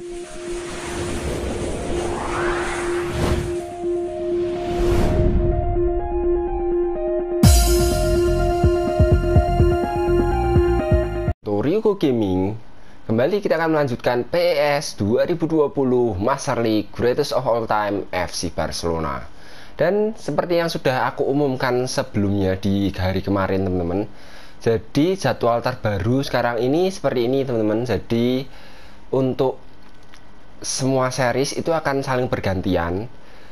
Ryuko Gaming. Kembali kita akan melanjutkan PES 2020 Master League Greatest of All Time FC Barcelona. Dan seperti yang sudah aku umumkan sebelumnya di hari kemarin teman-teman, jadi jadwal terbaru sekarang ini seperti ini teman-teman. Jadi untuk semua series itu akan saling bergantian.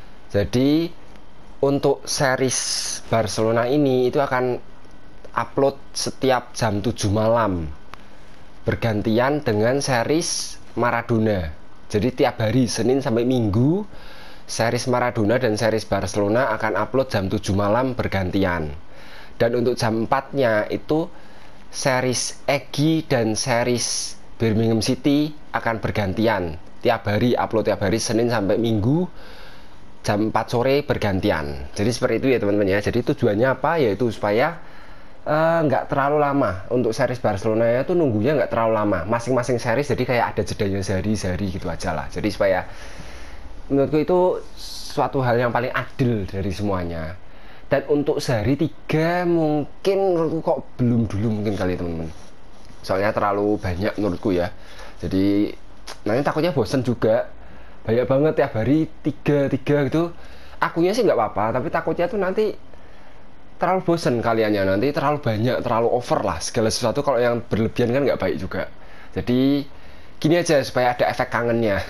Jadi untuk series Barcelona ini itu akan upload setiap jam 7 malam bergantian dengan series Maradona. Jadi tiap hari Senin sampai Minggu series Maradona dan series Barcelona akan upload jam 7 malam bergantian. Dan untuk jam 4-nya itu series Egy dan series Birmingham City akan bergantian. Tiap hari upload, tiap hari Senin sampai Minggu jam 4 sore bergantian. Jadi seperti itu ya teman-teman ya. Jadi tujuannya apa? Yaitu supaya nggak terlalu lama. Untuk series Barcelona itu nunggunya nggak terlalu lama. Masing-masing series jadi kayak ada jedanya sehari gitu aja lah. Jadi supaya menurutku itu suatu hal yang paling adil dari semuanya. Dan untuk sehari 3 mungkin menurutku kok belum dulu mungkin kali teman-teman. Soalnya terlalu banyak menurutku ya. Jadi nanti takutnya bosen juga. Banyak banget tiap hari 3 gitu. Akunya sih nggak apa-apa, tapi takutnya tuh nanti terlalu bosen kaliannya, nanti terlalu banyak, terlalu over lah segala sesuatu. Kalau yang berlebihan kan nggak baik juga. Jadi gini aja supaya ada efek kangennya.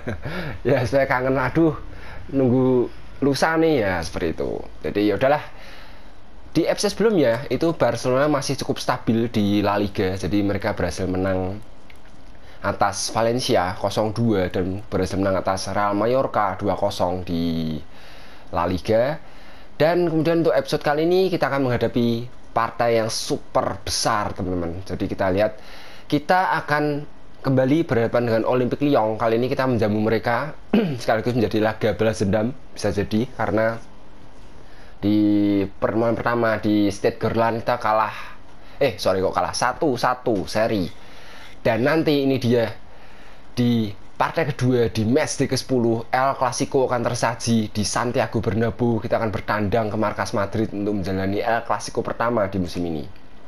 Ya supaya kangen, aduh nunggu lusa nih ya, seperti itu. Jadi ya udahlah. Di episode sebelumnya itu Barcelona masih cukup stabil di La Liga. Jadi mereka berhasil menang atas Valencia 0-2 dan berhasil menang atas Real Mallorca 2-0 di La Liga. Dan kemudian untuk episode kali ini kita akan menghadapi partai yang super besar teman-teman. Jadi kita lihat, kita akan kembali berhadapan dengan Olympique Lyon. Kali ini kita menjamu mereka sekaligus menjadi laga balas dendam, bisa jadi karena di pertemuan pertama di Stade Gerland kita kalah. Kalah 1-1 seri. Dan nanti ini dia di partai kedua di match ke-10 El Clasico akan tersaji di Santiago Bernabeu. Kita akan bertandang ke markas Madrid untuk menjalani El Clasico pertama di musim ini.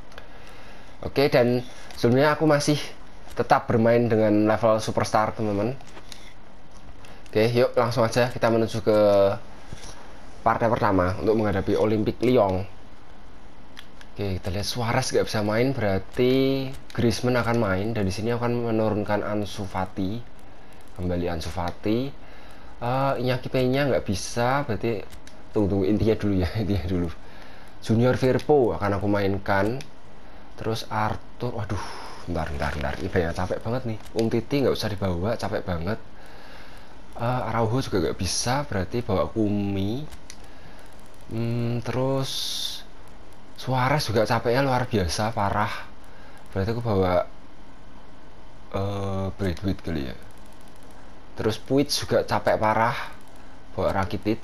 Oke, dan sebelumnya aku masih tetap bermain dengan level superstar teman-teman. Oke, yuk langsung aja kita menuju ke partai pertama untuk menghadapi Olympique Lyon. Oke, kita lihat Suarez gak bisa main, berarti Griezmann akan main. Dan di sini akan menurunkan Ansu Fati. Kembali Ansu Fati. Iñaki Peña nggak bisa, berarti tunggu intinya dulu ya. Intinya dulu Junior Firpo akan aku mainkan. Terus Arthur, waduh, bentar ini banyak, capek banget nih. Titi nggak usah dibawa, capek banget. Araujo juga nggak bisa, berarti bawa Kumi. Terus Suarez juga capeknya luar biasa, parah. Berarti aku bawa Braithwaite kali ya. Terus Puig juga capek parah, bawa Rakitic.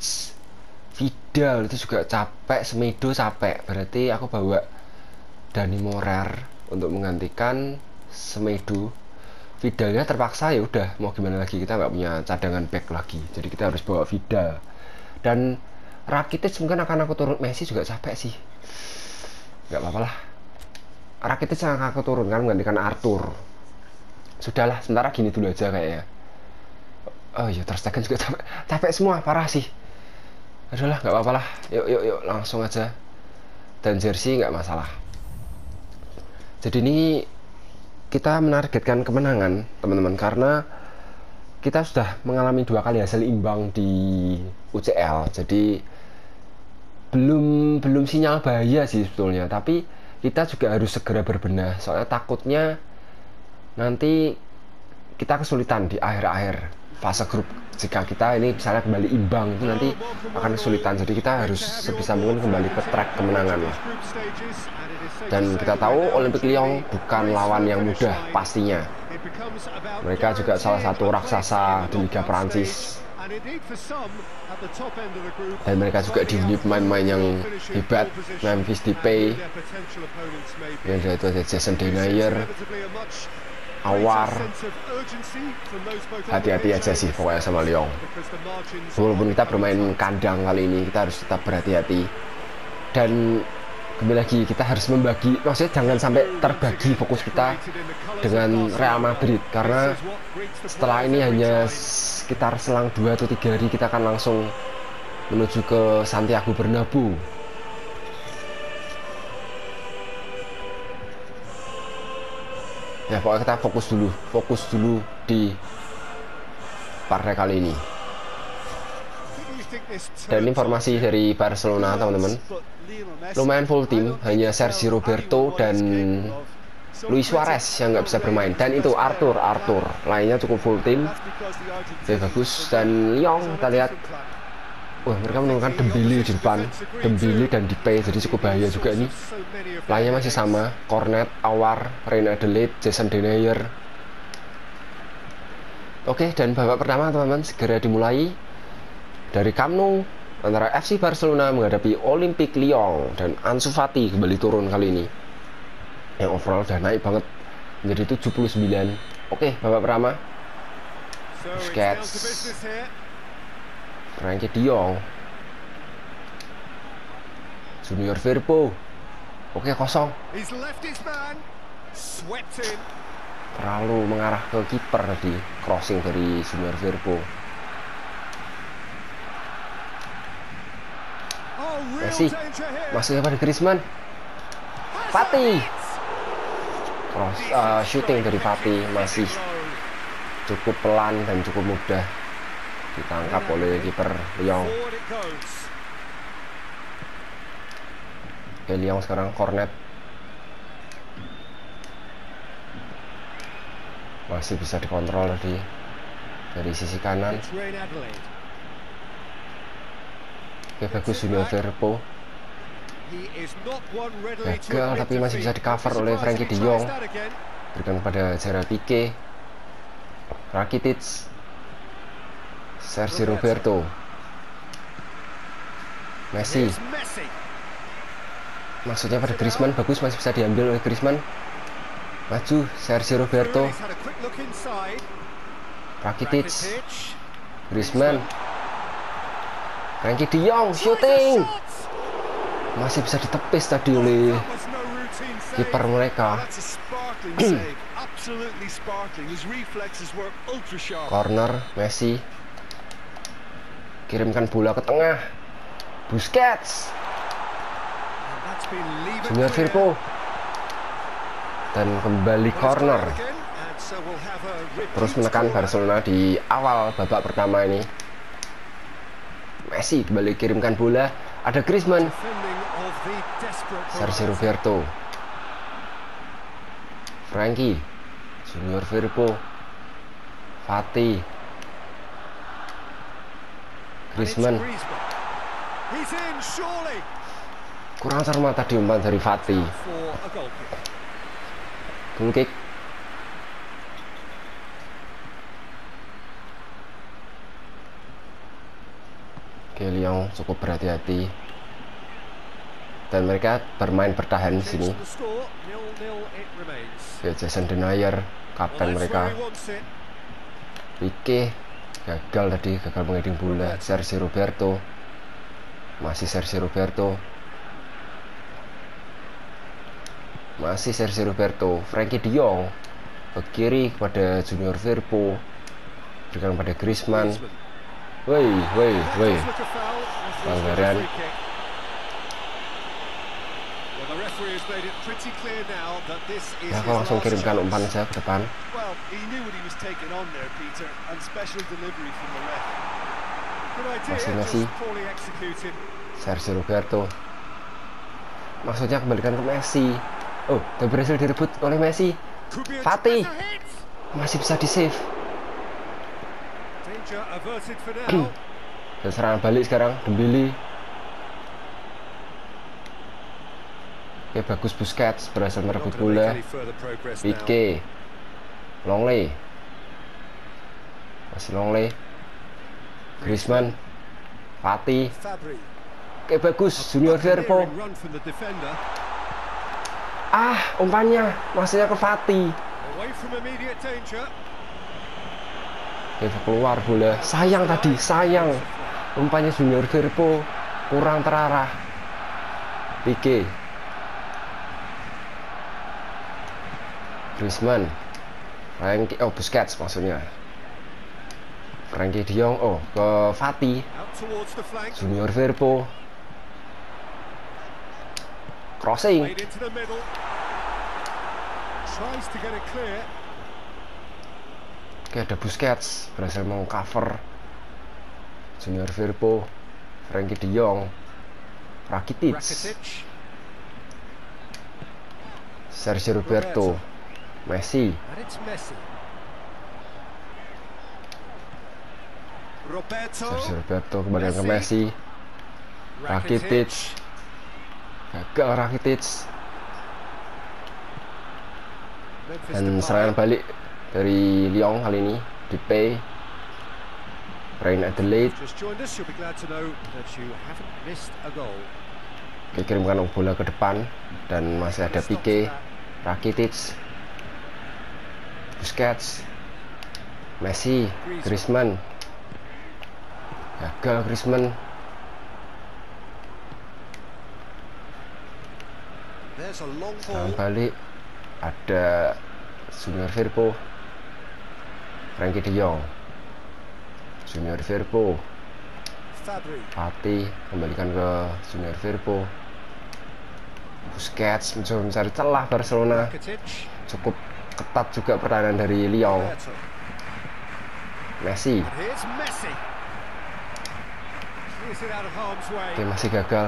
Vidal itu juga capek, Semedo capek, berarti aku bawa Dani Morer untuk menggantikan Semedo. Vidalnya terpaksa, ya udah mau gimana lagi, kita nggak punya cadangan back lagi, jadi kita harus bawa Vidal. Dan Rakitic mungkin akan aku turun. Messi juga capek sih, nggak apa-apa lah. Rakitic akan aku turunkan menggantikan Arthur. Sudahlah, sementara gini dulu aja kayaknya. Oh iya, Ter Stegen juga capek semua, parah sih. Adalah nggak apa-apa lah, yuk langsung aja. Dan jersey nggak masalah. Jadi ini kita menargetkan kemenangan teman-teman, karena kita sudah mengalami 2 kali hasil imbang di UCL. Jadi belum sinyal bahaya sih sebetulnya, tapi kita juga harus segera berbenah. Soalnya takutnya nanti kita kesulitan di akhir-akhir fase grup. Jika kita ini misalnya kembali imbang, itu nanti akan kesulitan. Jadi kita harus sebisa mungkin kembali ke track kemenangan lah. Dan kita tahu Olympique Lyon bukan lawan yang mudah pastinya. Mereka juga salah satu raksasa di Liga Perancis. Dan mereka juga dihuni pemain-pemain yang hebat. Memphis Depay, yang itu ada Jason Denayer. Awar. Hati-hati aja sih pokoknya sama Lyon. Walaupun kita bermain kandang kali ini, kita harus tetap berhati-hati. Dan kembali lagi kita harus membagi, maksudnya jangan sampai terbagi fokus kita dengan Real Madrid, karena setelah ini hanya sekitar selang 2 atau 3 hari kita akan langsung menuju ke Santiago Bernabeu. Ya pokoknya kita fokus dulu di partai kali ini. Dan informasi dari Barcelona teman-teman, lumayan full tim, hanya Sergio Roberto dan Luis Suarez yang nggak bisa bermain, dan itu Arthur lainnya cukup full tim. Oke, bagus. Dan Lyon kita lihat, wah mereka menurunkan Dembele di depan, Dembele dan Depay, jadi cukup bahaya juga nih. Lainnya masih sama, Cornet, Awar, Reina Adelaide, Jason Denayer. Oke, dan babak pertama teman-teman segera dimulai dari Camp Nou antara FC Barcelona menghadapi Olympique Lyon, dan Ansu Fati kembali turun kali ini, yang overall udah naik banget menjadi 79. Oke, babak pertama Busquets, Frenkie de Jong, Junior Firpo. Oke, kosong. Terlalu mengarah ke kiper tadi, crossing dari Junior Firpo. Messi masuknya pada Griezmann. Fati cross, shooting dari Fati masih cukup pelan dan cukup mudah ditangkap oleh kiper Lyon. Oke, Lyon sekarang Cornet masih bisa dikontrol tadi dari sisi kanan. Oke, bagus Junior Firpo. Gagal, tapi masih bisa di cover oleh Frenkie de Jong. Berikan pada Gerard Piqué, Rakitic, Sergio Roberto, Messi. Maksudnya pada Griezmann, bagus, masih bisa diambil oleh Griezmann. Maju Sergio Roberto, Rakitic, Griezmann, Frenkie de Jong, shooting. Masih bisa ditepis tadi oleh kiper mereka. Corner, Messi kirimkan bola ke tengah, Busquets, Junior Firpo, dan kembali corner. Terus menekan Barcelona di awal babak pertama ini. Messi kembali kirimkan bola, ada Griezmann, Sergio Roberto, Frenkie, Junior Firpo, Fati, Griezmann. Kurang cermat tadi umpan dari Fati. Goal kick. Oke, Lyon cukup berhati-hati dan mereka bermain bertahan di sini. Oke, Jason Denayer, kapten mereka. Piqué gagal mengheding bola. Sergio Roberto, masih Sergio Roberto, Frenkie de Jong ke kiri kepada Junior Firpo, berikan pada Griezmann. Pelanggaran. Ya, aku langsung kirimkan umpan saja ke depan. Masih Messi, Sergio Roberto. Maksudnya kembalikan ke Messi. Oh, dan berhasil direbut oleh Messi. Fati masih bisa di save. Dan serangan balik sekarang Dembele. Oke, bagus Busquets berhasil merebut bola. Piqué, Longley, masih Longley, Griezmann, Fati. Oke, bagus Junior Firpo. Umpannya maksudnya ke Fati. Keluar bola. Sayang tadi, sayang. Umpannya Junior Firpo kurang terarah. Pique. Griezmann. Busquets maksudnya. Frenkie de Jong, ke Fati. Junior Firpo. Crossing. Oke, ada Busquets berhasil mengcover Junior Firpo, Frenkie de Jong, Rakitic, Sergio Roberto, Messi. Sergio Roberto kembali ke Messi. Rakitic. Gagal Rakitic. Dan serangan balik dari Lyon kali ini di P. Real Adelaide. Kirimkan bola ke depan dan masih ada Pique, Rakitic, Busquets, Messi, Griezmann. Gagal Griezmann. Serangan balik ada Junior Firpo, Frenkie de Jong, Junior Firpo, Fati kembalikan ke Junior Firpo. Busquets mencoba mencari celah Barcelona. Cukup ketat juga pertahanan dari Lyon. Messi. Oke, masih gagal.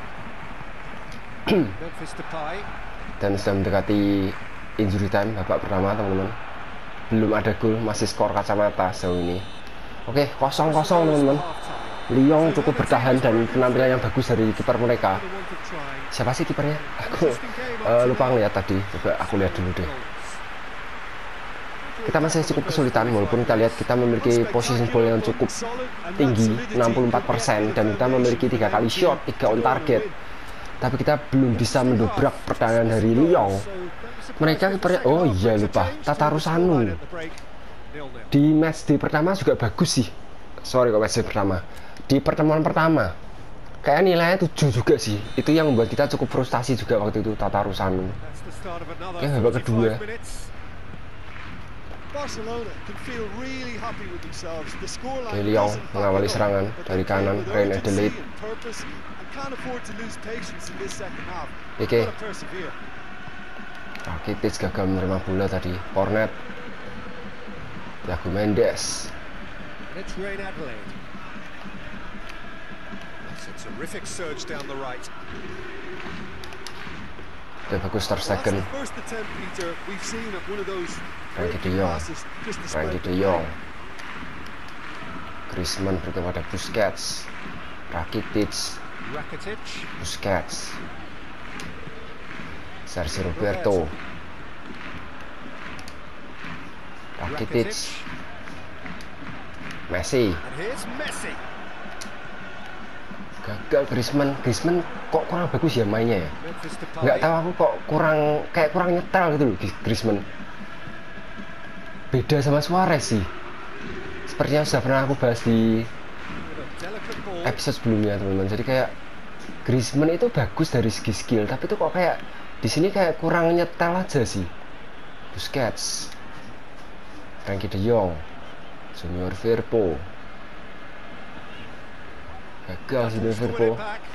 Dan sudah mendekati injury time babak pertama, teman-teman. Belum ada gol, masih skor kacamata sejauh ini. Oke, 0-0 teman-teman. Lyon cukup bertahan dan penampilan yang bagus dari kiper mereka. Siapa sih kipernya? Aku lupa ngeliat tadi. Coba aku lihat dulu deh. Kita masih cukup kesulitan, walaupun kita lihat kita memiliki posisi bola yang cukup tinggi, 64%, dan kita memiliki 3 kali shot, 3 on target. Tapi kita belum bisa mendobrak pertahanan dari Lyon. Mereka kipernya, oh iya lupa, Tatarusanu. Di match day pertama juga bagus sih. Sorry kok match day pertama. Di pertemuan pertama, kayak nilainya 7 juga sih. Itu yang membuat kita cukup frustasi juga waktu itu, Tatarusanu. Oke, babak kedua. Oke, Lyon mengawali serangan dari kanan, Real Adelaide. Oke, Rakitic gagal menerima bola tadi. Cornet, Thiago Mendes. Oke, bagus Ter Stegen. Frenkie de Jong. Frenkie de Jong. Griezmann beri kepada Busquets. Rakitic. Busquets. Sergio Roberto. Rakitic. Messi. Gagal Griezmann. Griezmann kok kurang bagus ya mainnya ya. Nggak tahu aku kok kurang nyetel gitu loh Griezmann. Beda sama Suarez sih. Sepertinya sudah pernah aku bahas di episode sebelumnya, teman-teman. Jadi kayak Griezmann itu bagus dari segi skill, tapi itu kok kayak di sini kayak kurang nyetel aja sih. Busquets, Frenkie de Jong, Junior Firpo. Gagal Junior Firpo.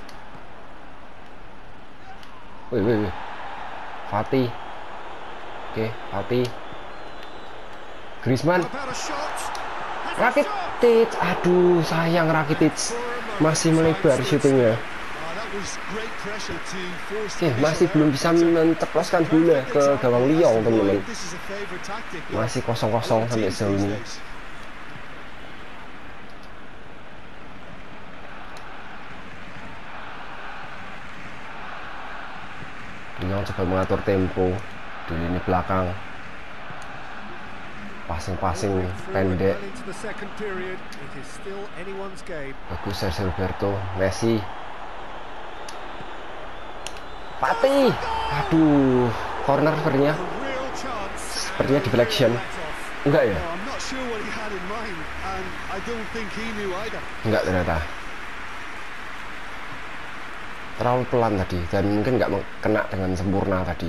Wih. Fati. Oke, Fati. Griezmann. Rakitic. Aduh, sayang Rakitic. Masih melebar syutingnya. Oke, masih belum bisa menceploskan bola ke gawang Lyon, teman-teman. Masih 0-0 sampai sejauh ini. Lyon coba mengatur tempo di lini belakang. Passing pendek. Bagus Sergio Roberto. Messi. Fati. Aduh, corner sepertinya. Sepertinya deflection. Enggak ya? Enggak ternyata. Terlalu pelan tadi dan mungkin nggak kena dengan sempurna tadi.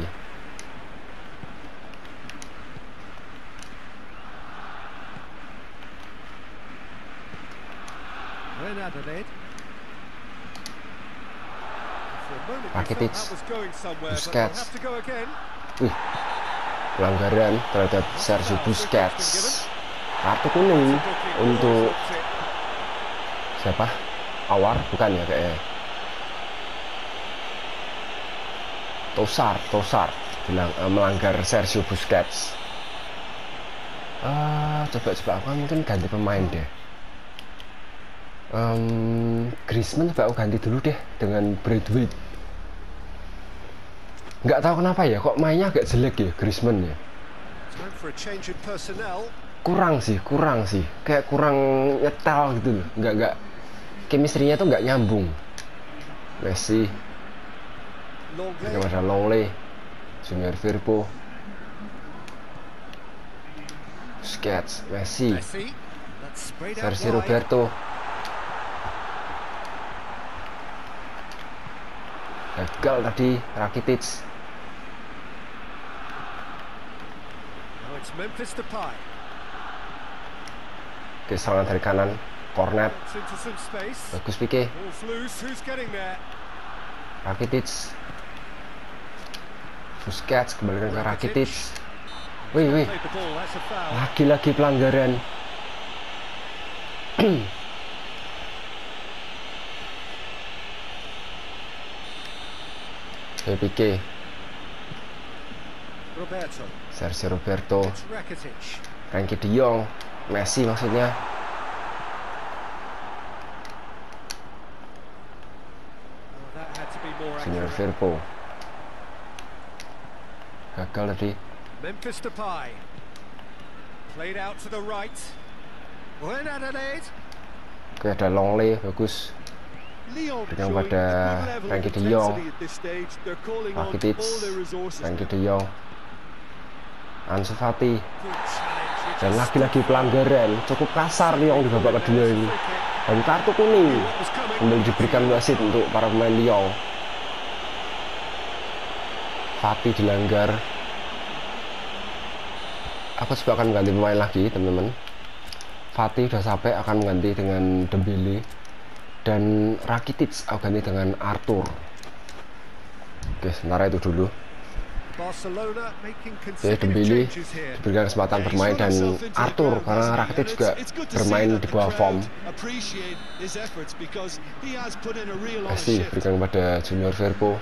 Rakitic, Busquets. Wih, pelanggaran terhadap Sergio Busquets. Kartu kuning untuk siapa? Awar bukan ya kayaknya. Tosar bilang melanggar Sergio Busquets. Coba aku mungkin ganti pemain deh. Griezmann coba aku ganti dulu deh dengan Braithwaite. Nggak tahu kenapa ya, kok mainnya agak jelek ya Griezmann ya. Kurang sih, kayak kurang nyetel gitu loh. Nggak chemistry-nya tuh nggak nyambung. Messi, ini ada Longley, Junior Firpo, Busquets, Messi, Sergio Roberto. Gagal tadi Rakitic. Oke, serangan dari kanan, Cornet, bagus Pique, Rakitic, Busquets kembalikan ke Rakitic. Wih, lagi-lagi pelanggaran. Pique, Sergio Roberto, Frenkie de Jong, Messi maksudnya. Junior Firpo. Gagal tadi. Oke, ada Longley, bagus. Berikan pada Frenkie de Jong, Rakitic, Frenkie de Jong, Ansu Fati. Dan lagi-lagi pelanggaran cukup kasar Lyon di babak kedua ini. Dan kartu kuning kembali diberikan wasit untuk para pemain Lyon. Fati dilanggar. Aku coba akan mengganti pemain lagi teman-teman. Fati sudah sampai, akan mengganti dengan Dembele. Dan Rakitic aku ganti dengan Arthur. Oke, sementara itu dulu. Oke, Dembele diberikan kesempatan bermain dan Arthur karena Rakitic juga bermain di bawah form. Messi berikan kepada Junior Firpo.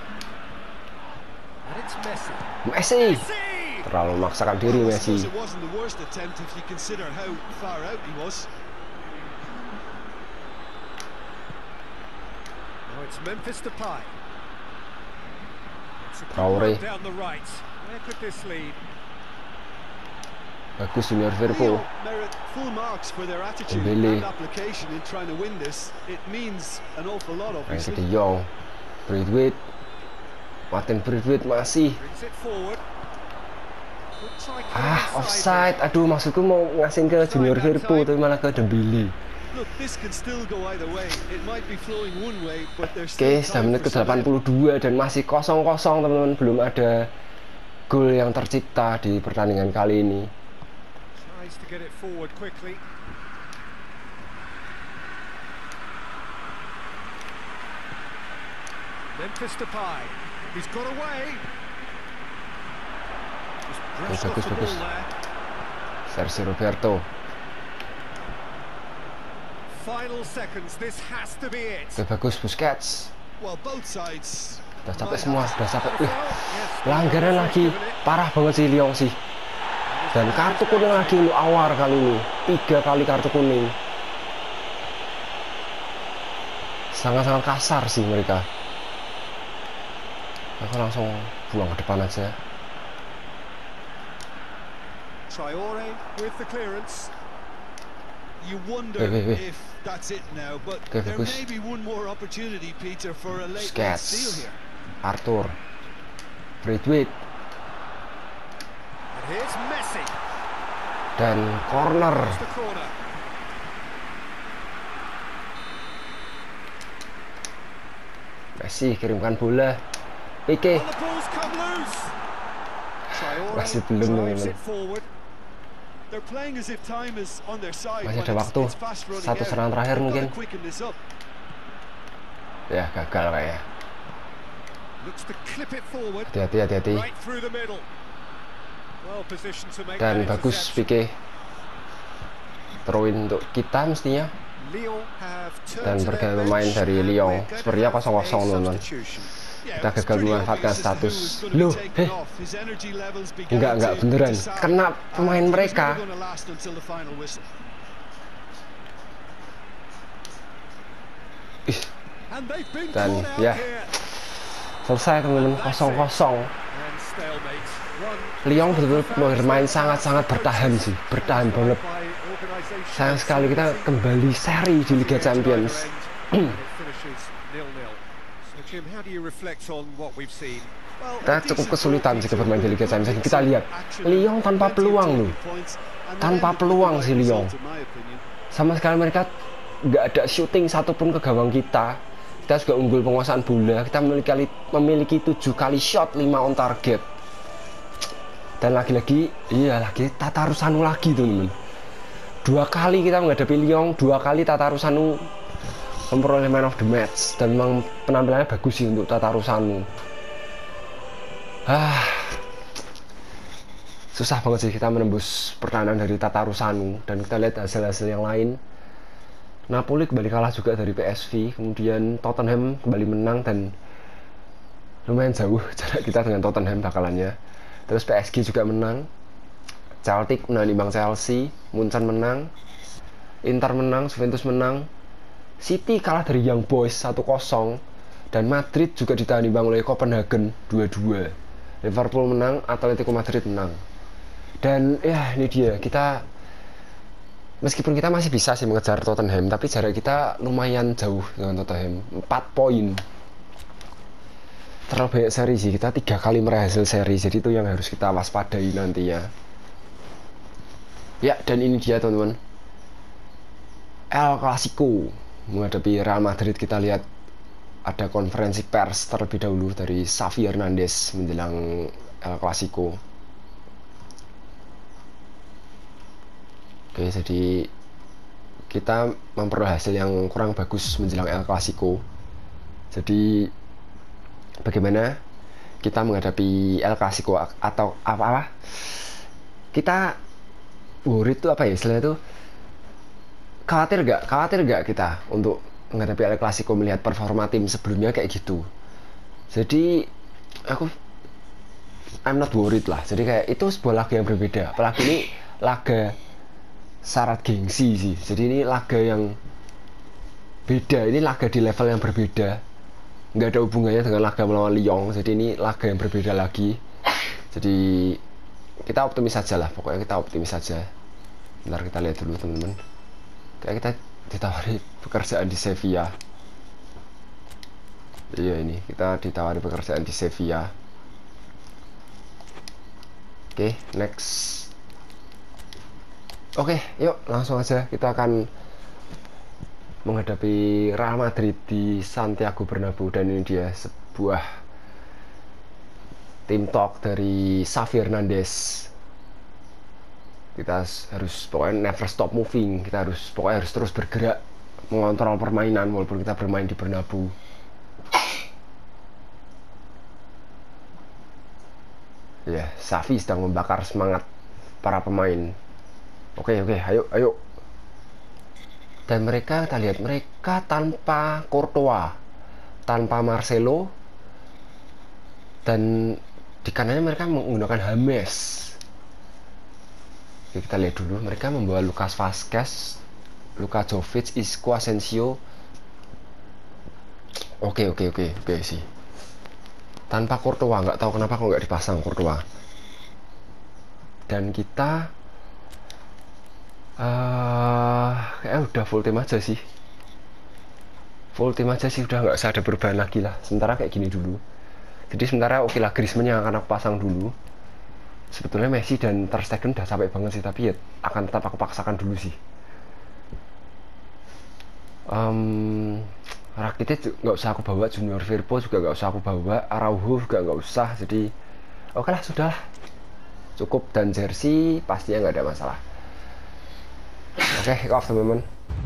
Messi terlalu memaksakan diri Messi. Traore, bagus Junior Firpo. Dembele, Frenkie de Jong, Braithwaite, Martin Braithwaite masih. Offside. Aduh, maksudku mau ngasih ke Junior Firpo tapi malah ke Dembele. Oke, sudah menit ke 82 dan masih 0-0 teman-teman, belum ada gol yang tercipta di pertandingan kali ini. Bagus. Sergio Roberto. Oke, bagus Busquets. Sudah capek semua, sudah capek. Pelanggaran lagi, parah banget sih Lyon sih. Dan kartu kuning lagi untuk Awar kali ini. 3 kali kartu kuning. Sangat-sangat kasar sih mereka. Aku langsung buang ke depan aja. Traore with the clearance. You wonder if that's it now, but there may be one more opportunity, Peter, for a late steal here. Arthur, Braithwaite, Dan corner. Messi kirimkan bola. Pique. Masih belum teman-teman. Masih ada waktu. Satu serangan terakhir mungkin. Ya gagal kayaknya. Hati-hati. Dan bagus Pique. Throw-in untuk kita mestinya. Dan berganti pemain dari Lyon. Sepertinya 0-0 teman-teman. Kita gagal memanfaatkan status. Loh, enggak beneran. Kena pemain mereka. Dan ya, selesai teman-teman, 0-0. Lyon betul-betul bermain sangat-sangat bertahan sih, bertahan banget. Sayang sekali kita kembali seri di Liga Champions. Kita cukup kesulitan jika bermain di Liga Champions. Kita lihat Lyon tanpa peluang loh, tanpa peluang sih Lyon. Sama sekali mereka nggak ada shooting satupun ke gawang kita. Kita juga unggul penguasaan bola. Kita memiliki 7 kali shot, 5 on target. Dan lagi-lagi, lagi Tatarusanu lagi teman-teman. 2 kali kita menghadapi Lyon, 2 kali Tatarusanu memperoleh man of the match. Dan memang penampilannya bagus sih untuk Tatarusanu. Susah banget sih kita menembus pertahanan dari Tatarusanu. Dan kita lihat hasil-hasil yang lain. Napoli kembali kalah juga dari PSV. Kemudian Tottenham kembali menang. Dan lumayan jauh jarak kita dengan Tottenham bakalannya. Terus PSG juga menang. Celtic menang imbang Chelsea. Munchen menang. Inter menang. Juventus menang. City kalah dari Young Boys 1-0. Dan Madrid juga ditahan imbang oleh Copenhagen 2-2. Liverpool menang. Atletico Madrid menang. Dan ya ini dia, kita meskipun kita masih bisa sih mengejar Tottenham, tapi jarak kita lumayan jauh dengan Tottenham, 4 poin. Terlalu banyak seri sih, kita 3 kali meraih hasil seri, jadi itu yang harus kita waspadai nantinya. Ya, dan ini dia teman-teman, El Clasico menghadapi Real Madrid. Kita lihat ada konferensi pers terlebih dahulu dari Xavi Hernandez menjelang El Clasico. Oke, jadi kita memperoleh hasil yang kurang bagus menjelang El Clasico. Jadi bagaimana kita menghadapi El Clasico atau apa? Kita worried itu apa ya istilahnya itu? Khawatir gak kita untuk menghadapi El Clasico melihat performa tim sebelumnya kayak gitu? Jadi I'm not worried lah. Jadi kayak itu sebuah laga yang berbeda. Apalagi ini laga syarat gengsi sih. Jadi ini laga yang beda. Ini laga di level yang berbeda. Nggak ada hubungannya dengan laga melawan Lyon. Jadi ini laga yang berbeda lagi. Jadi kita optimis saja lah. Pokoknya kita optimis saja. Bentar kita lihat dulu teman-teman. Kayak kita ditawari pekerjaan di Sevilla. Iya ini kita ditawari pekerjaan di Sevilla. Oke, next. Oke, yuk langsung aja kita akan menghadapi Real Madrid di Santiago Bernabeu. Dan ini dia sebuah team talk dari Xavi Hernandez. Kita harus pokoknya never stop moving. Kita harus terus bergerak, mengontrol permainan walaupun kita bermain di Bernabeu. Ya, Xavi sedang membakar semangat para pemain. Oke, ayo. Dan mereka, kita lihat mereka tanpa Courtois, tanpa Marcelo, dan di kanannya mereka menggunakan James. Oke, kita lihat dulu, mereka membawa Lucas Vazquez, Luka Jovic, Isco, Asensio. Oke sih. Tanpa Courtois, nggak tahu kenapa kok nggak dipasang Courtois. Dan kita udah full team aja sih. Udah nggak usah ada perubahan lagi lah. Sementara kayak gini dulu. Jadi sementara oke lah, Griezmann yang akan aku pasang dulu. Sebetulnya Messi dan Ter Stegen udah capek banget sih, tapi ya akan tetap aku paksakan dulu sih. Rakitic nggak usah aku bawa, Junior Firpo juga nggak usah aku bawa, Araujo juga nggak usah. Jadi oke lah, sudahlah, cukup. Dan jersey pastinya nggak ada masalah. Oke, kick off teman-teman.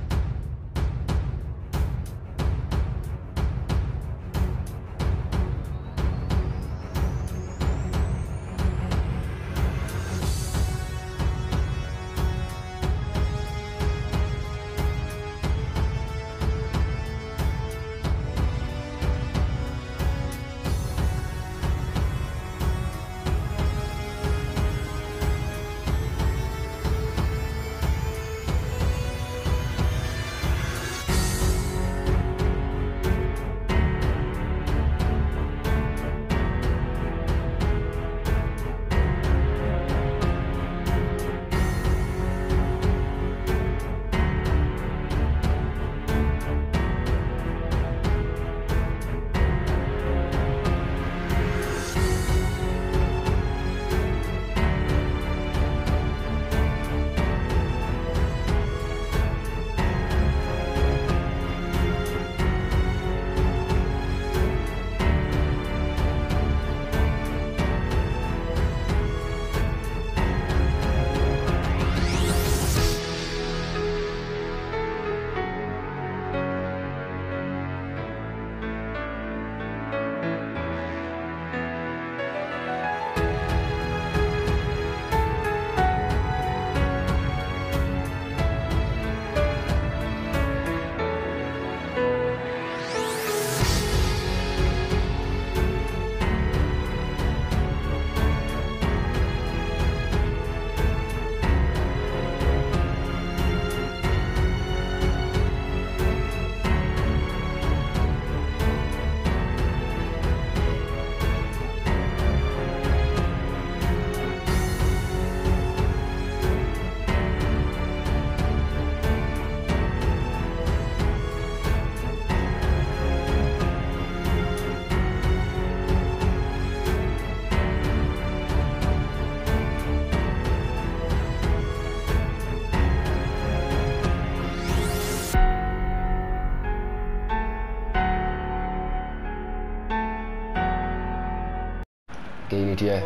Oke, ini dia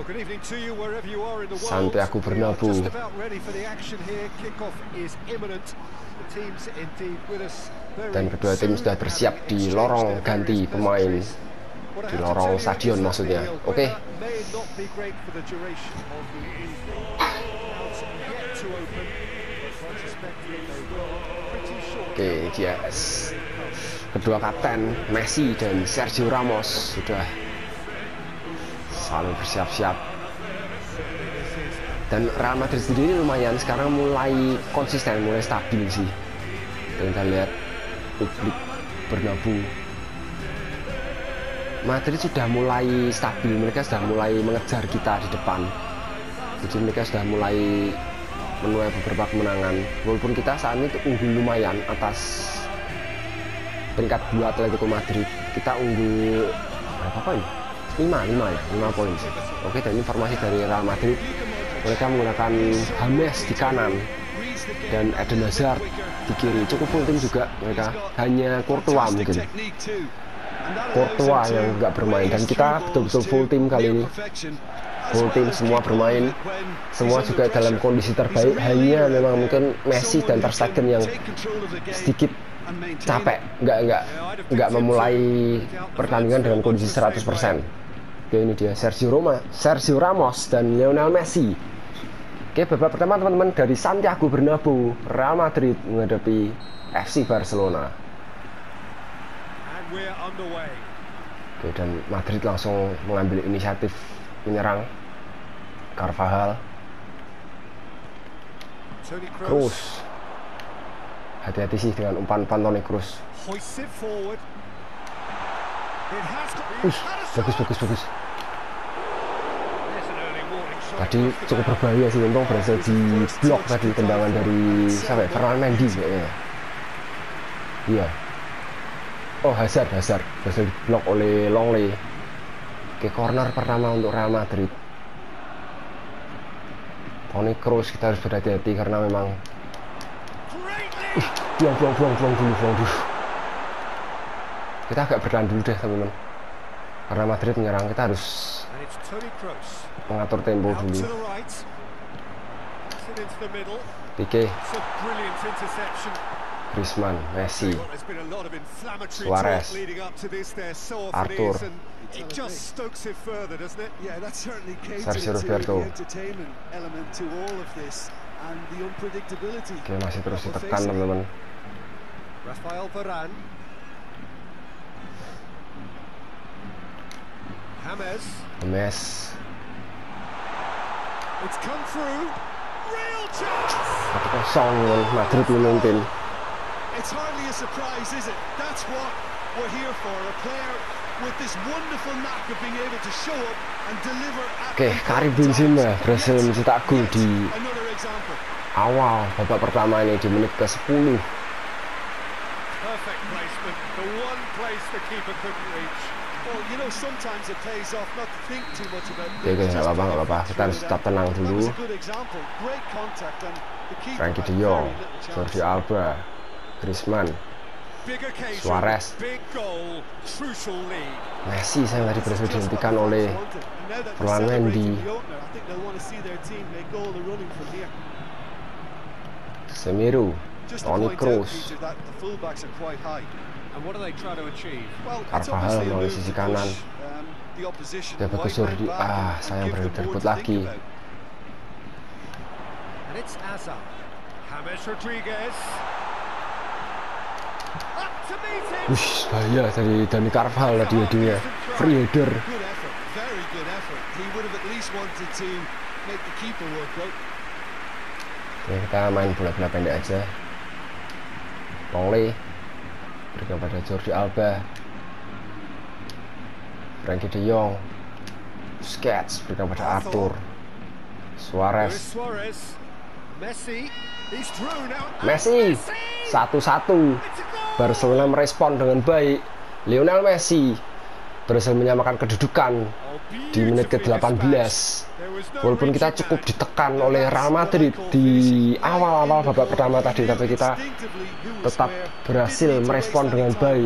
Santiago Bernabeu. Dan kedua tim sudah bersiap di lorong ganti pemain, di lorong stadion maksudnya. Oke. Oke, ini dia kedua kapten Messi dan Sergio Ramos sudah saling bersiap-siap. Dan Real Madrid sendiri lumayan sekarang mulai konsisten, mulai stabil sih. Dan kita lihat publik Bernabeu, Madrid sudah mulai stabil, mereka sudah mulai mengejar kita di depan. Jadi mereka sudah mulai menuai beberapa kemenangan. Walaupun kita saat ini unggul lumayan atas peringkat 2 Atletico Madrid. Kita unggul berapa poin? 5 poin sih. Oke, dan informasi dari Real Madrid, mereka menggunakan James di kanan dan Eden Hazard di kiri. Cukup full tim juga mereka, hanya Courtois mungkin. Courtois yang nggak bermain, dan kita betul-betul full tim kali ini. Full tim, semua bermain, semua juga dalam kondisi terbaik. Hanya memang mungkin Messi dan Ter Stegen yang sedikit capek, nggak memulai pertandingan dengan kondisi 100%. Oke, ini dia Sergio Ramos dan Lionel Messi. Oke, babak pertama teman-teman dari Santiago Bernabeu, Real Madrid menghadapi FC Barcelona. Oke, dan Madrid langsung mengambil inisiatif menyerang. Carvajal, Kroos. Hati-hati sih dengan umpan-umpan Toni Kroos. Bagus. Tadi cukup berbahaya sih, untung berhasil di blok tadi tendangan dari siapa ya? Ferland Mendy kayaknya. Iya. Oh, Hazard berhasil di blok oleh Longley. Oke, corner pertama untuk Real Madrid. Toni Kroos, kita harus berhati-hati karena memang buang dulu. Kita agak bertahan dulu deh teman-teman, karena Madrid menyerang. Kita harus mengatur tempo dulu. Pique, Griezmann, Messi, Suarez, Arthur, Sergio Roberto. Oke, masih terus ditekan teman-teman. Rafael Varane, James. It's come through. Real chance. 1-0 Madrid memimpin. It's hardly a surprise, is it? That's what we're here for. A player with this wonderful knack of being able to show up and deliver. Oke, Karim Benzema berhasil mencetak gol di awal babak pertama ini di menit ke-10. Perfect placement. The one place the keeper couldn't reach. Well, you know, sometimes it pays off not to think too much about it. Oke, nggak apa-apa. Kita harus tetap tenang dulu. Frankie de Jong, Jordi Alba, Griezmann, Suarez, Messi saya tadi berhasil dihentikan oleh Ferland Mendy. Casemiro, Toni Kroos, Carvajal melalui sisi kanan. Ya bagus Jordi. Sayang berebut lagi. Bahaya dari Dani Carvajal tadi dia. Free header. Oke, kita main bola-bola pendek aja. Longley berikan pada Jordi Alba, Frankie de Jong, Busquets berikan pada Arthur, Suarez, Messi 1-1. Barcelona merespon dengan baik. Lionel Messi berhasil menyamakan kedudukan di menit ke-18. Walaupun kita cukup ditekan oleh Real Madrid di awal-awal babak pertama tadi, tapi kita tetap berhasil merespon dengan baik.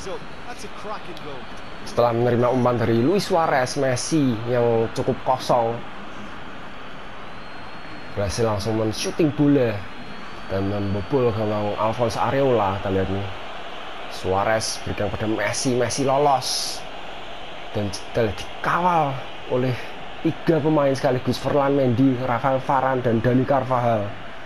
Setelah menerima umpan dari Luis Suarez, Messi yang cukup kosong berhasil langsung men-shooting bola dan membobol gawang Alphonse Areola. Kita lihat nih, Suarez berikan pada Messi, Messi lolos dan dikawal oleh 3 pemain sekaligus, Ferland Mendy, Rafael Varane dan Dani Carvajal.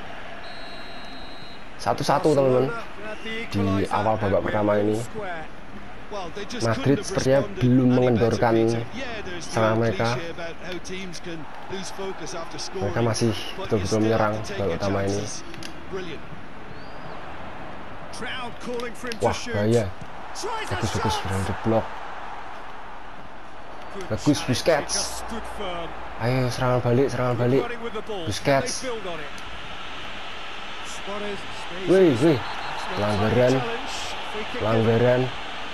1-1 teman-teman di awal babak pertama ini. Madrid sepertinya belum mengendorkan serangan mereka. Mereka masih betul-betul menyerang babak utama ini. Wah, bahaya. Bagus berani blok. Bagus Busquets. Ayo serangan balik. Busquets. Wih. Pelanggaran.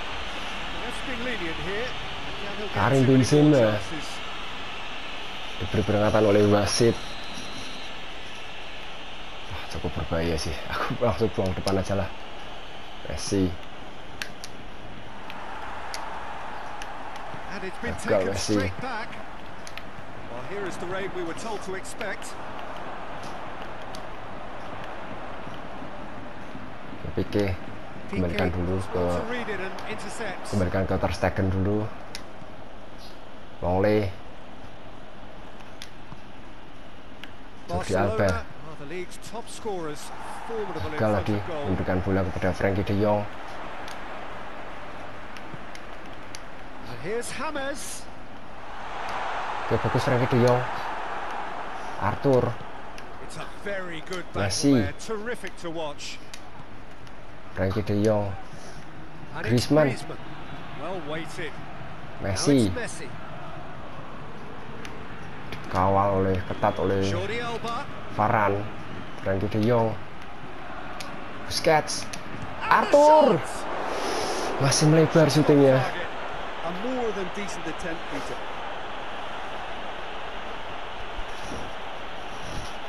Karim Benzema diberi peringatan oleh wasit. Cukup berbahaya sih. Aku langsung buang depan aja lah. Messi. Gagal Messi. Pique kembalikan ke Ter Stegen dulu. Longley, Jordi Alba gagal lagi memberikan bola kepada Frankie de Jong. Oke, bagus Frankie de Jong. Arthur, Messi, Frankie de Jong, Griezmann, Messi, kawal ketat oleh Varane, Frankie de Jong, Busquets, Arthur masih melebar syutingnya.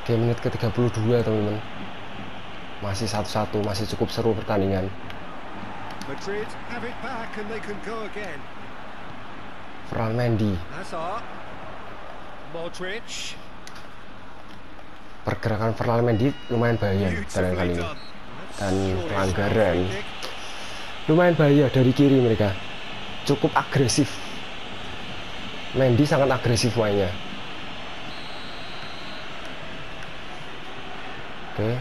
Oke, menit ke 32 teman-teman. Masih 1-1, masih cukup seru pertandingan. Madrid have it back and they can go again. Ferland Mendy. Hazard. Modric. Pergerakan Ferland Mendy lumayan bahaya dalam kali ini. Dan pelanggaran lumayan bahaya dari kiri mereka. Cukup agresif. Mendy sangat agresif mainnya. Oke.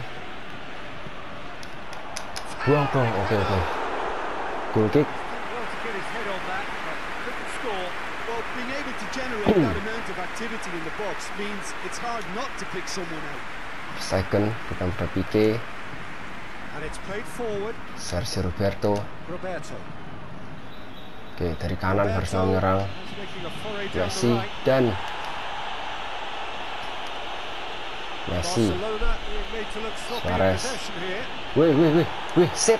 Buang. Oke. Goal kick. Being able to generate that amount of activity in the box means it's hard not to pick someone out. Second, kita pada Pique. And it's played forward. Sergio Roberto. Oke, dari kanan harus menyerang. Messi dan Messi. Suarez. Wih, sip.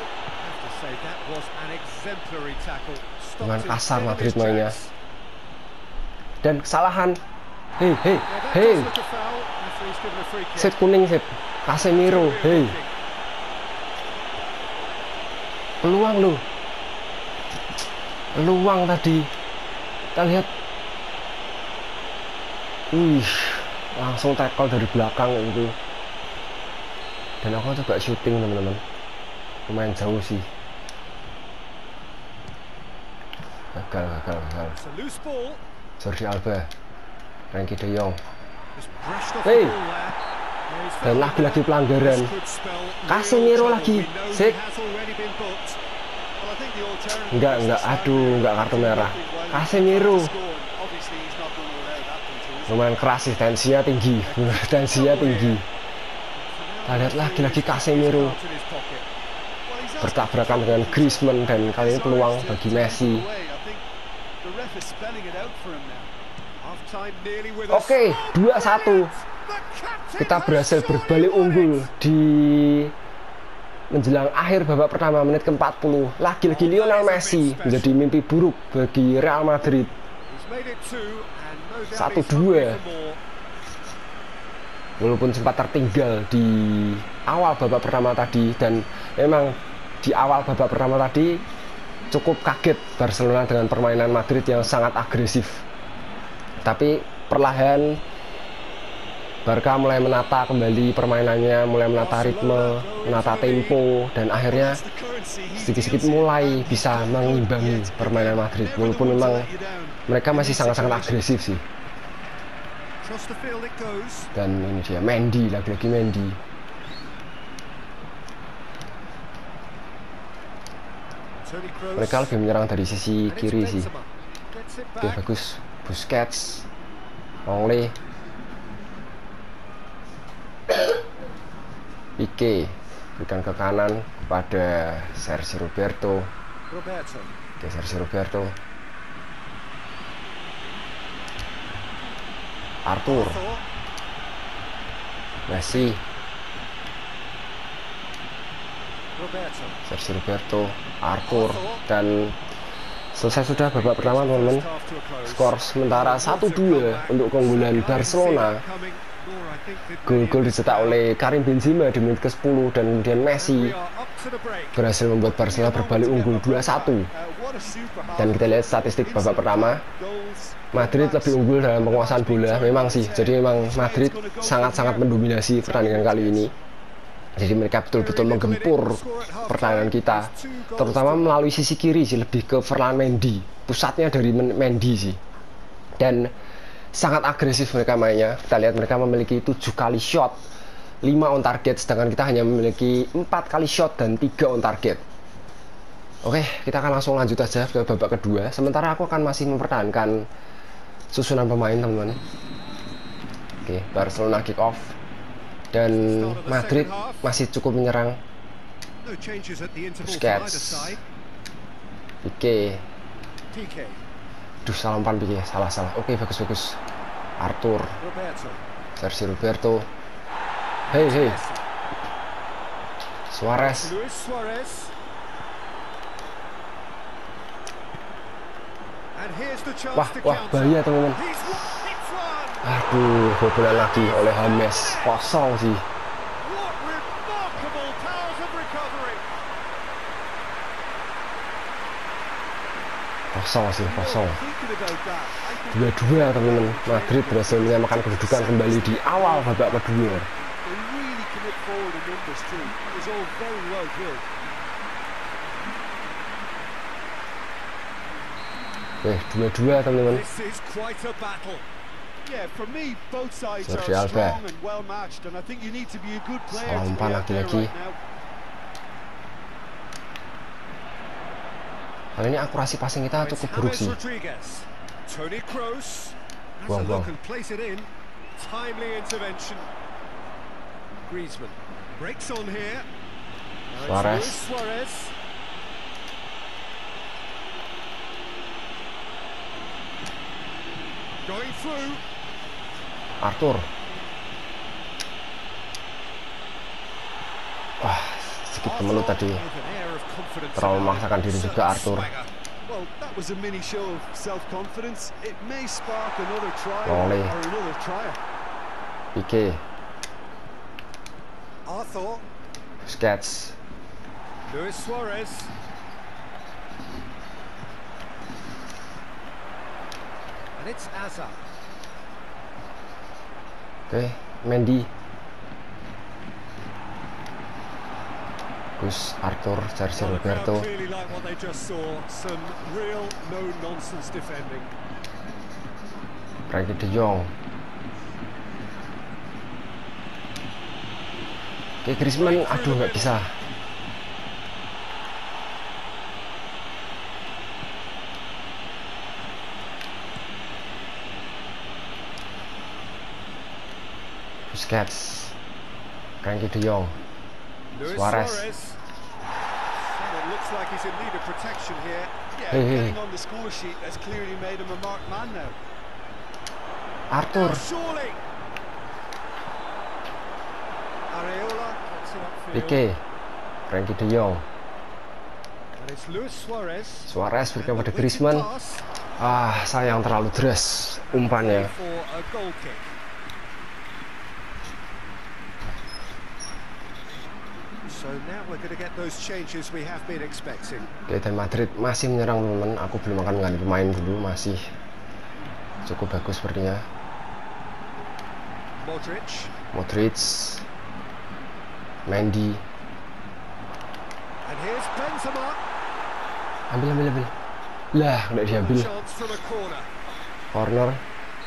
Dengan kasar Madrid mainnya. Dan kesalahan. Hei. Set kuning, set. Casemiro, hei. Peluang tadi. Kita lihat. Langsung tackle dari belakang itu. Dan aku coba syuting teman-teman. Lumayan jauh sih. Gagal. Jordi Alba, Frenkie de Jong. Hei. Dan lagi-lagi pelanggaran. Casemiro lagi. Sik. Enggak, enggak kartu merah. Casemiro. Lumayan keras sih, tensinya tinggi. Kita lihat lagi-lagi Casemiro bertabrakan dengan Griezmann, dan kali ini peluang bagi Messi. Oke, 2-1. Kita berhasil berbalik unggul di menjelang akhir babak pertama, menit ke-40. Lagi-lagi Lionel Messi menjadi mimpi buruk bagi Real Madrid. 1-2. Walaupun sempat tertinggal di awal babak pertama tadi, dan memang di awal babak pertama tadi cukup kaget Barcelona dengan permainan Madrid yang sangat agresif. Tapi perlahan Barca mulai menata kembali permainannya, mulai menata ritme, menata tempo, dan akhirnya sedikit-sedikit mulai bisa mengimbangi permainan Madrid. Walaupun memang mereka masih sangat-sangat agresif sih. Dan ini dia Mendy, lagi-lagi Mendy. Mereka lebih menyerang dari sisi kiri sih. Oke, bagus. Busquets, Longley, Pique, berikan ke kanan kepada Sergio Roberto. Oke, Sergio Roberto. Arthur, Messi, Sergio Roberto, Arthur, dan selesai sudah babak pertama teman-teman. Skor sementara 1-2 untuk keunggulan Barcelona. Gol dicetak oleh Karim Benzema di menit ke-10, dan kemudian Messi berhasil membuat Barcelona berbalik unggul 2-1. Dan kita lihat statistik babak pertama, Madrid lebih unggul dalam penguasaan bola, memang sih. Jadi memang Madrid sangat-sangat mendominasi pertandingan kali ini. Jadi mereka betul-betul menggempur pertahanan kita, terutama melalui sisi kiri sih, lebih ke Ferland Mendy. Pusatnya dari Mendy sih. Dan sangat agresif mereka mainnya. Kita lihat mereka memiliki 7 kali shot, 5 on target, sedangkan kita hanya memiliki 4 kali shot dan 3 on target. Oke, kita akan langsung lanjut aja ke babak kedua. Sementara aku akan masih mempertahankan susunan pemain teman-teman. Oke, Barcelona kick off. Dan Madrid masih cukup menyerang. Busquets, Pique. Duh, salah umpan Pique, salah. Oke, bagus. Arthur, Sergio Roberto. Hei. Suarez. Wah, bahaya teman-teman. Aduh, bobolan lagi oleh James. Kosong sih. Kosong. 2-2 teman-teman. Madrid berhasil menyamakan kedudukan kembali di awal babak kedua. Dua-dua teman-teman. Jordi Alba. Salah umpan lagi-lagi. Kali ini akurasi passing kita cukup buruk sih. Buang-buang. Suarez. Arthur. Wah, sedikit kemelut tadi. Terlalu memaksakan diri juga Arthur. Pique. Busquets. Luis Suarez. And it's Hazard. Oke, Mendy. Gus, Arthur, Sergio Roberto. Frankie De Jong. Oke, Griezmann, aduh nggak bisa. Busquets, Frankie De Jong, Suarez. Hey. Arthur. Pique, Frankie De Jong. Suarez berikan pada Griezmann. Ah, sayang terlalu deras umpannya. Oke, dan Madrid masih menyerang teman-teman. Aku belum akan mengganti pemain dulu, masih cukup bagus sepertinya. Modric, Mendy. Ambil. Lah, udah diambil. Corner.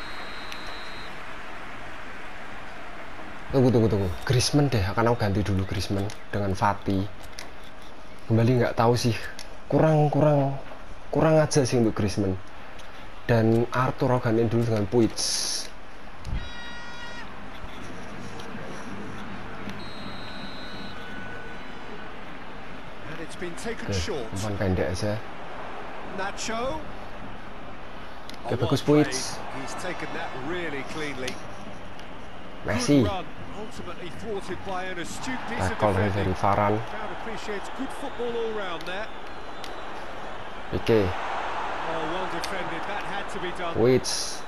Tunggu. Griezmann deh, akan aku ganti dulu Griezmann dengan Fati. Kembali nggak tahu sih, kurang aja sih untuk Griezmann. Dan Arthur aku gantiin dulu dengan Puig. Umpan pendek aja. Oke, bagus Puig. Messi. Tackle dari Varane. Pique. Puig.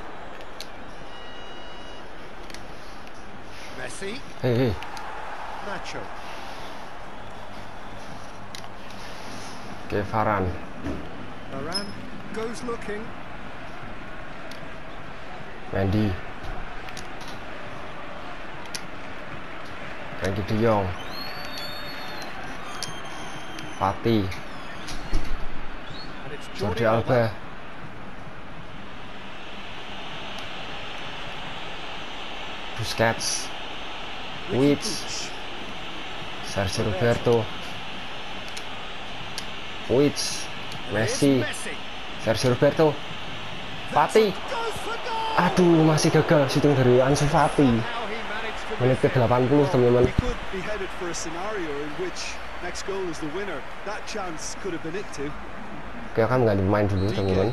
Hey. Oke, Varane. Mendy. Frankie De Jong. Fati. Jordi Alba. Busquets. Puig. Sergio Roberto. Puig. Messi. Sergio Roberto. Fati. Aduh, masih gagal shooting dari Ansu Fati. Menit ke-80 teman-teman. Oke, akan mengganti pemain dulu teman-teman.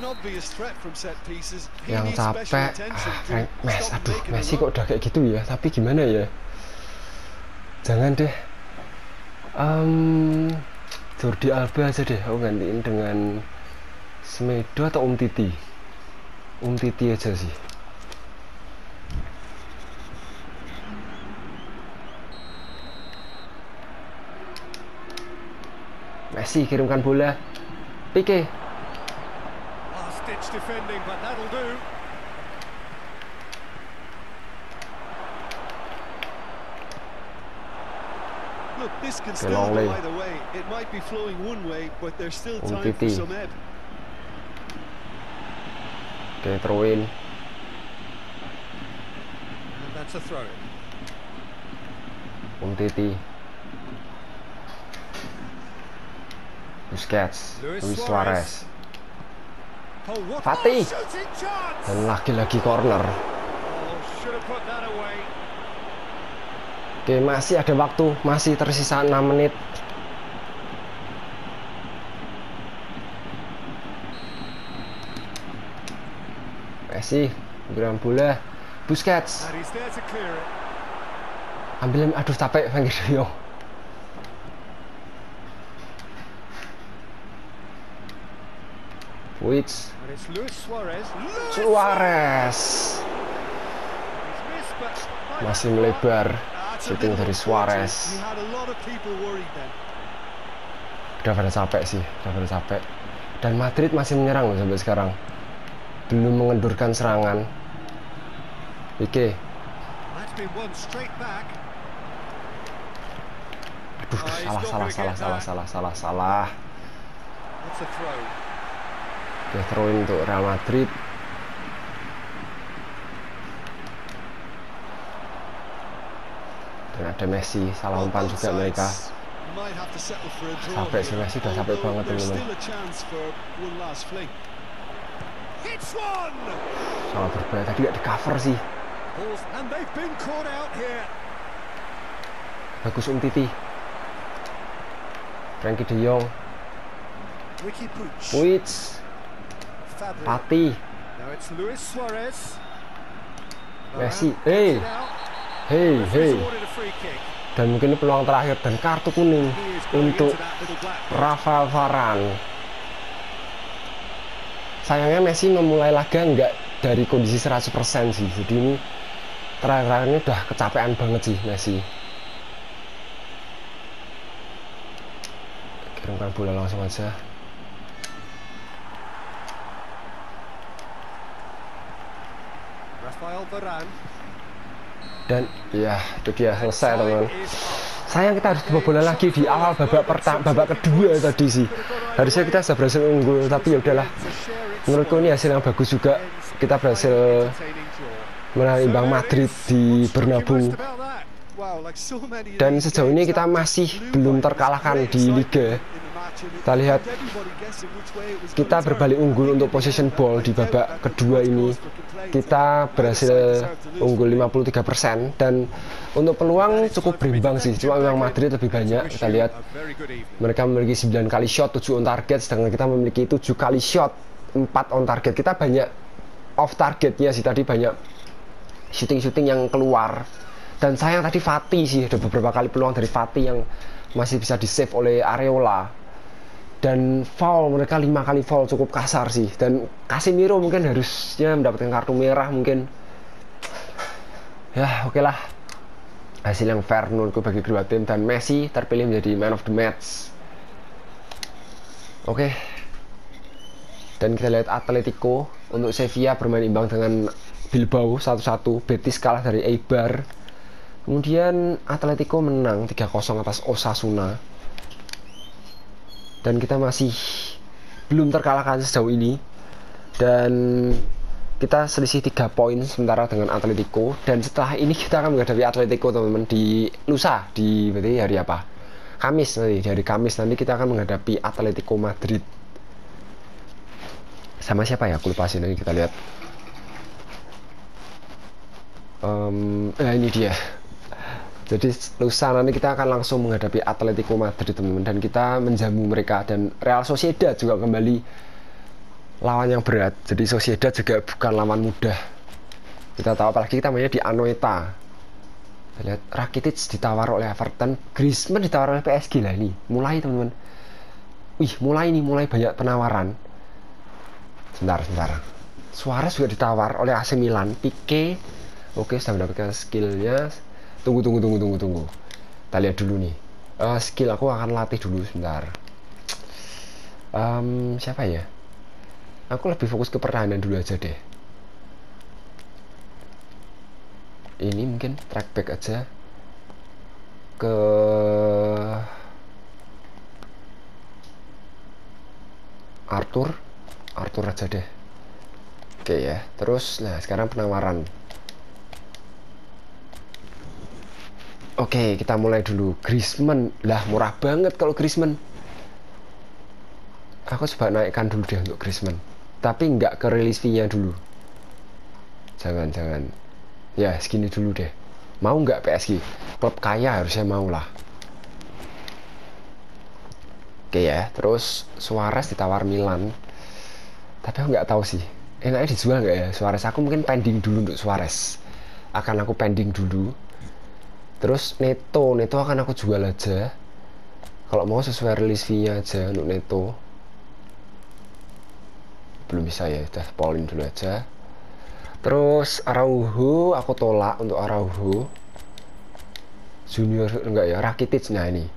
Yang capek Messi kok udah kayak gitu ya. Tapi gimana ya, jangan deh. Jordi Alba aja deh aku gantiin dengan Semedo atau Umtiti aja sih. Messi kirimkan bola. Pique. Stitch defending, but that'll do. Look, this can still go either way. It might be flowing one way, but there's still time for some ebb. Oke, throw in. And that's a throw. Titi. Busquets, Luis Suarez. Fatih. Dan lagi-lagi corner. Oke, masih ada waktu, masih tersisa 6 menit. Messi, berikan bola. Busquets. Ambilin, aduh capek Frenkie de Jong. Which Suarez masih melebar, shooting dari Suarez. Udah pada capek sih, udah pada capek. Dan Madrid masih menyerang loh sampai sekarang, belum mengendurkan serangan. Pique. Aduh, salah. Oke, throw in untuk Real Madrid. Dan ada Messi, salah umpan juga mereka. Sampai si Messi udah sampai banget teman-teman. Sangat berbahaya, tadi gak di cover sih. Bagus Titi. Frenkie de Jong. Which Fatih. Messi. Hey. Dan mungkin ini peluang terakhir dan kartu kuning untuk Rafael Varane. Sayangnya Messi memulai laga nggak dari kondisi 100% sih. Jadi ini terakhir ini udah kecapean banget sih Messi. Kirimkan bola langsung aja. Dan ya itu dia selesai teman-teman. Sayang kita harus kebobolan lagi di awal babak kedua tadi sih. Harusnya kita sudah berhasil unggul, tapi ya udahlah. Menurutku ini hasil yang bagus juga. Kita berhasil menang imbang Madrid di Bernabeu. Dan sejauh ini kita masih belum terkalahkan di Liga. Kita lihat kita berbalik unggul untuk possession ball di babak kedua ini. Kita berhasil unggul 53% dan untuk peluang cukup berimbang sih. Cuma memang Madrid lebih banyak. Kita lihat mereka memiliki 9 kali shot, 7 on target, sedangkan kita memiliki 7 kali shot, 4 on target. Kita banyak off targetnya sih, tadi banyak shooting yang keluar. Dan sayang tadi Fatih sih, ada beberapa kali peluang dari Fatih yang masih bisa di save oleh Areola. Dan foul, mereka 5 kali foul, cukup kasar sih. Dan Casemiro mungkin harusnya mendapatkan kartu merah mungkin. Ya oke lah, hasil yang fair menurutku bagi kedua tim. Dan Messi terpilih menjadi man of the match. Oke. Dan kita lihat Atletico untuk Sevilla bermain imbang dengan Bilbao 1-1. Betis kalah dari Eibar. Kemudian Atletico menang 3-0 atas Osasuna. Dan kita masih belum terkalahkan sejauh ini. Dan kita selisih 3 poin sementara dengan Atletico. Dan setelah ini kita akan menghadapi Atletico teman-teman di lusa, di berarti hari apa? Kamis nanti, di hari Kamis nanti kita akan menghadapi Atletico Madrid. Sama siapa ya? Aku lupa sih, nanti kita lihat. Ini dia. Jadi lusa nanti kita akan langsung menghadapi Atletico Madrid teman-teman, dan kita menjamu mereka. Dan Real Sociedad juga kembali lawan yang berat. Jadi Sociedad juga bukan lawan mudah. Kita tahu, apalagi kita mainnya di Anoeta. Kita lihat Rakitic ditawar oleh Everton, Griezmann ditawar oleh PSG lah ini. Mulai teman-teman. Mulai banyak penawaran. Sebentar. Suarez juga ditawar oleh AC Milan, Pique. Oke, sudah mendapatkan skillnya. Tunggu. Kita lihat dulu nih. Skill aku akan latih dulu sebentar. Siapa ya? Aku lebih fokus ke pertahanan dulu aja deh. Ini mungkin track back aja ke Arthur aja deh. Oke ya. Terus nah sekarang penawaran. Oke, kita mulai dulu. Griezmann. Lah, murah banget kalau Griezmann. Aku coba naikkan dulu deh untuk Griezmann. Tapi nggak ke release fee-nya dulu. Jangan. Ya, segini dulu deh. Mau nggak PSG? Klub kaya harusnya mau lah. Oke ya, terus Suarez ditawar Milan. Tapi aku nggak tahu sih. Enaknya dijual nggak ya Suarez? Aku mungkin pending dulu untuk Suarez. Akan aku pending dulu. Terus Neto akan aku jual aja. Kalau mau sesuai release fee-nya aja untuk Neto. Belum bisa ya, udah Paulin dulu aja. Terus Araujo aku tolak untuk Araujo. Junior enggak ya, Rakitic. Nah ini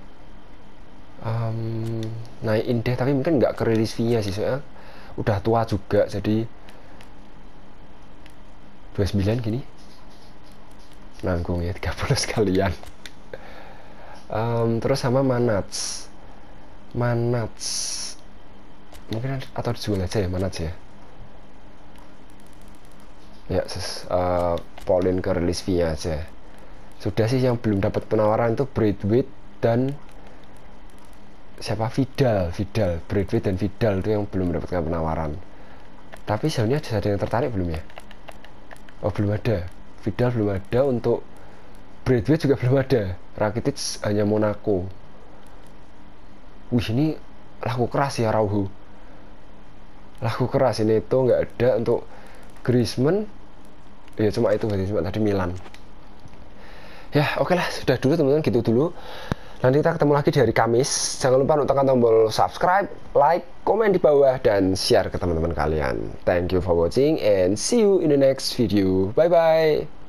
naikin deh, tapi mungkin nggak ke release fee-nya sih, soalnya udah tua juga, jadi 29 gini nanggung ya 30 sekalian. Terus sama Manats mungkin atau dijual aja ya Manats ya. Ya Paulin ke release fee-nya aja. Sudah sih, yang belum dapat penawaran itu Braithwaite dan siapa, Vidal. Braithwaite dan Vidal itu yang belum mendapatkan penawaran. Tapi sebenarnya ada yang tertarik belum ya? Oh, belum ada. Vidal belum ada, untuk Braithwaite juga belum ada. Rakitic hanya Monaco. Wih, ini laku keras ya Araujo. Laku keras ini, itu nggak ada. Untuk Griezmann ya cuma itu, cuma tadi Milan. Ya oke lah, sudah dulu teman-teman, gitu dulu. Nanti kita ketemu lagi di hari Kamis. Jangan lupa untuk tekan tombol subscribe, like, komen di bawah, dan share ke teman-teman kalian. Thank you for watching and see you in the next video. Bye bye.